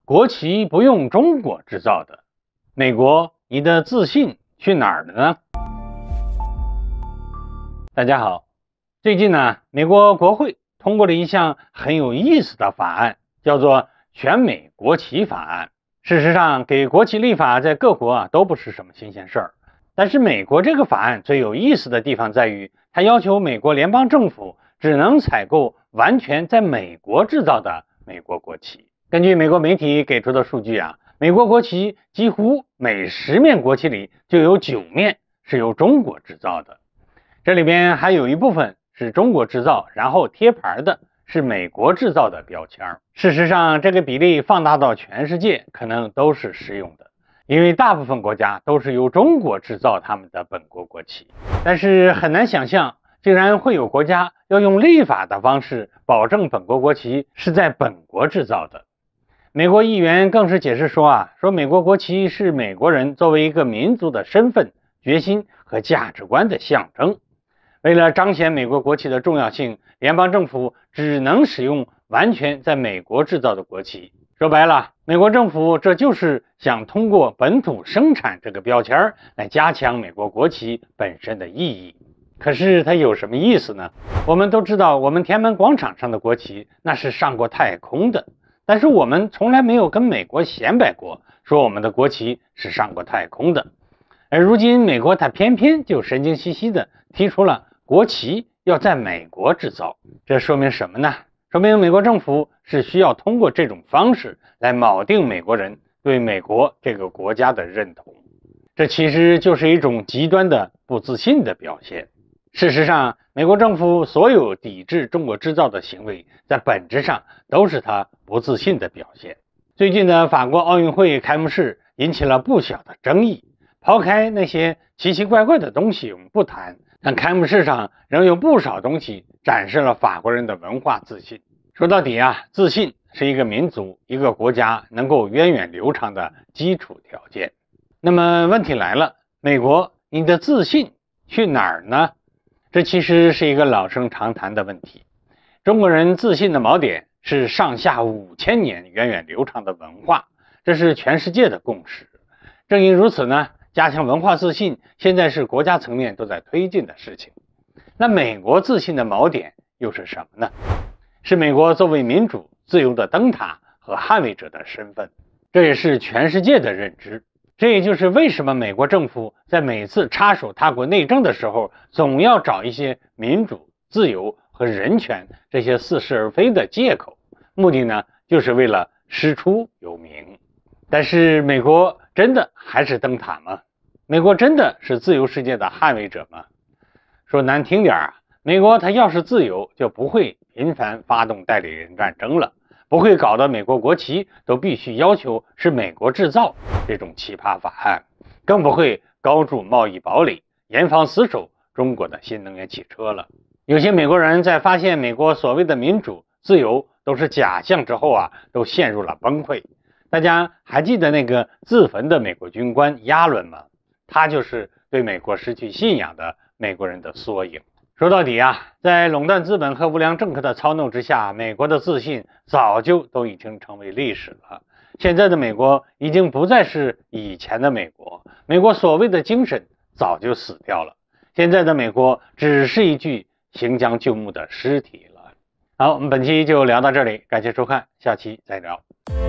国旗不用中国制造的，美国，你的自信去哪儿了呢？大家好，最近呢，美国国会通过了一项很有意思的法案，叫做全美国旗法案。事实上，给国旗立法在各国都不是什么新鲜事儿。但是美国这个法案最有意思的地方在于，它要求美国联邦政府只能采购完全在美国制造的美国国旗。根据美国媒体给出的数据美国国旗几乎每10面国旗里就有9面是由中国制造的，这里边还有一部分是中国制造，然后贴牌的是美国制造的标签。事实上，这个比例放大到全世界可能都是适用的，因为大部分国家都是由中国制造他们的本国国旗。但是很难想象，竟然会有国家要用立法的方式保证本国国旗是在本国制造的。美国议员更是解释说美国国旗是美国人作为一个民族的身份、决心和价值观的象征。为了彰显美国国旗的重要性，联邦政府只能使用完全在美国制造的国旗。说白了，美国政府这就是想通过本土生产这个标签来加强美国国旗本身的意义。可是它有什么意思呢？我们都知道，我们天安门广场上的国旗那是上过太空的，但是我们从来没有跟美国显摆过，说我们的国旗是上过太空的。而如今美国它偏偏就神经兮兮的提出了国旗要在美国制造，这说明什么呢？说明美国政府是需要通过这种方式来锚定美国人对美国这个国家的认同。这其实就是一种极端的不自信的表现。事实上，美国政府所有抵制中国制造的行为，在本质上都是他不自信的表现。最近的法国奥运会开幕式引起了不小的争议，抛开那些奇奇怪怪的东西我们不谈，但开幕式上仍有不少东西展示了法国人的文化自信。说到底自信是一个民族、一个国家能够源远流长的基础条件。那么问题来了，美国，你的自信去哪儿呢？这其实是一个老生常谈的问题。中国人自信的锚点是上下5000年源远流长的文化，这是全世界的共识。正因如此呢，加强文化自信现在是国家层面都在推进的事情。那美国自信的锚点又是什么呢？是美国作为民主自由的灯塔和捍卫者的身份，这也是全世界的认知。这也就是为什么美国政府在每次插手他国内政的时候，总要找一些民主、自由和人权这些似是而非的借口，目的呢，就是为了师出有名。但是美国真的还是灯塔吗？美国真的是自由世界的捍卫者吗？说难听点美国它要是自由，就不会频繁发动代理人战争了，不会搞得美国国旗都必须要求是美国制造这种奇葩法案，更不会高筑贸易堡垒，严防死守中国的新能源汽车了。有些美国人在发现美国所谓的民主自由都是假象之后都陷入了崩溃。大家还记得那个自焚的美国军官亚伦吗？他就是对美国失去信仰的美国人的缩影。说到底在垄断资本和无良政客的操弄之下，美国的自信早就都已经成为历史了。现在的美国已经不再是以前的美国，美国所谓的精神早就死掉了。现在的美国只是一具行将就木的尸体了。好，我们本期就聊到这里，感谢收看，下期再聊。